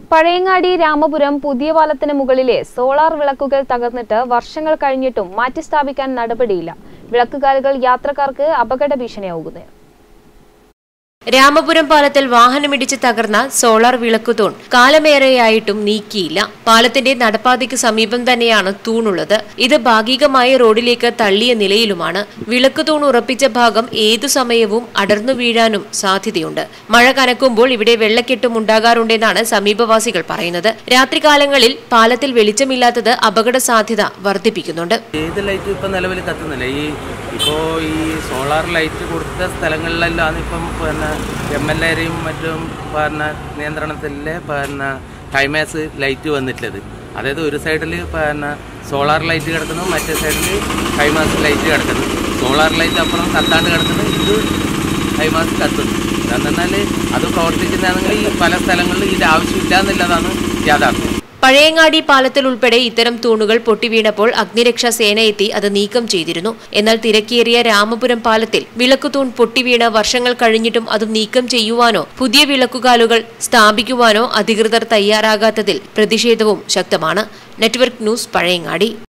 പഴയങ്ങാടി രാമപുരം പുതിയ പാലത്തിന് മുകളിലെ സോളാർ വിളക്കുകൾ തകർന്നിട്ട് വർഷങ്ങൾ കഴിഞ്ഞിട്ടും മാറ്റിസ്ഥാപിക്കാൻ നടപടിയില്ല. വിളക്കുകാലുകൾ യാത്രക്കാർക്ക് അപകട ഭീഷണിയാകുന്നു. രാമപുരം പാലത്തിൽ വാഹനമിടിച്ച് തകർന്ന സോളാർ വിളക്കുതൂൺ കാലമേറെയായിട്ടും നീക്കിയില്ല. പാലത്തിന്റെ നടപ്പാതയ്ക്ക് സമീപം തന്നെയാണ് തൂണുള്ളത്. ഇത് ഭാഗികമായി റോഡിലേക്ക് തള്ളിയ നിലയിലുമാണ്. വിളക്കുതൂൺ ഉറപ്പിച്ച ഭാഗം ഏതു സമയവും അടർന്നു വീഴാനും സാധ്യതയുണ്ട്. മഴ കനക്കുമ്പോൾ ഇവിടെ വെള്ളക്കെട്ടും ഉണ്ടാകാറുണ്ടെന്നാണ് സമീപവാസികൾ പറയുന്നത്. രാത്രികാലങ്ങളിൽ പാലത്തിൽ വെളിച്ചമില്ലാത്തത് അപകട സാധ്യത വർദ്ധിപ്പിക്കുന്നുണ്ട്. സോളാർ ലൈറ്റ് കൊടുത്ത സ്ഥലങ്ങളിലെല്ലാം ഇപ്പം MLAയും മറ്റും നിയന്ത്രണത്തിലെ ടൈമേഴ്സ് ലൈറ്റ് വന്നിട്ടുള്ളത്. അതായത് ഒരു സൈഡിൽ സോളാർ ലൈറ്റ് കിടക്കുന്നു, മറ്റേ സൈഡിൽ ടൈമേഴ്സ് ലൈറ്റ് കിടക്കുന്നു. സോളാർ ലൈറ്റ് അപ്പുറം കത്താണ്ട് കിടക്കുന്നു, ഇത് ടൈമേഴ്സ് കത്തുന്നു. എന്നാൽ അത് പ്രവർത്തിക്കുന്നതാണെങ്കിൽ പല സ്ഥലങ്ങളിലും ഇത് ആവശ്യമില്ല എന്നുള്ളതാണ് യാഥാർത്ഥ്യം. പഴയങ്ങാടി പാലത്തിൽ ഉൾപ്പെടെ ഇത്തരം തൂണുകൾ പൊട്ടിവീണപ്പോൾ അഗ്നിരക്ഷാ സേന എത്തി അത് നീക്കം ചെയ്തിരുന്നു. എന്നാൽ തിരക്കേറിയ രാമപുരം പാലത്തിൽ വിളക്കുതൂൺ പൊട്ടിവീണ് വർഷങ്ങൾ കഴിഞ്ഞിട്ടും അത് നീക്കം ചെയ്യുവാനോ പുതിയ വിളക്കുകാലുകൾ സ്ഥാപിക്കുവാനോ അധികൃതർ തയ്യാറാകാത്തതിൽ പ്രതിഷേധവും ശക്തമാണ്. Network news, Pazhayangadi.